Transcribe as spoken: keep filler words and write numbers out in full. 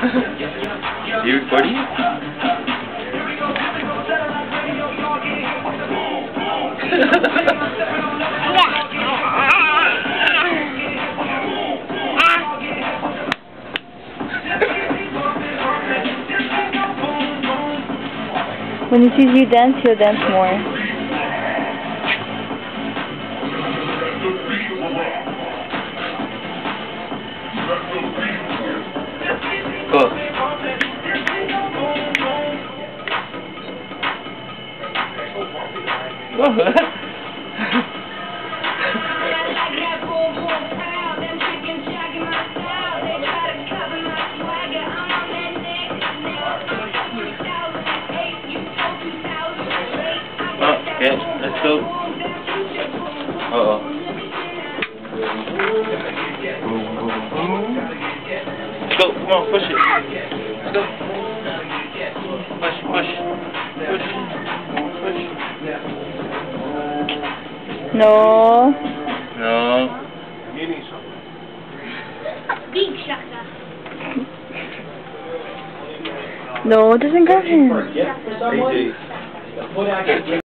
You recording? When he sees you dance, he'll dance more. Go. Okay, let's go. Uh oh. Let's go, come on, push it. Let's go. Push, push, push, push. No. No. Big shaka. No, it doesn't go him. A J.